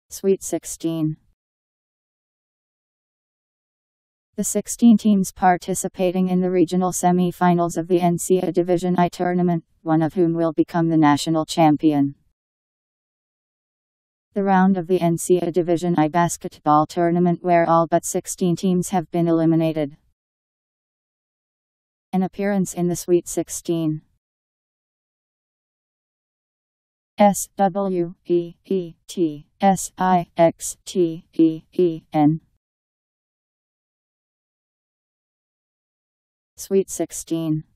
Sweet 16. The 16 teams participating in the regional semi-finals of the NCAA Division I tournament, one of whom will become the national champion. The round of the NCAA Division I basketball tournament where all but 16 teams have been eliminated. An appearance in the Sweet Sixteen. SWEETSIXTEEN. Sweet 16.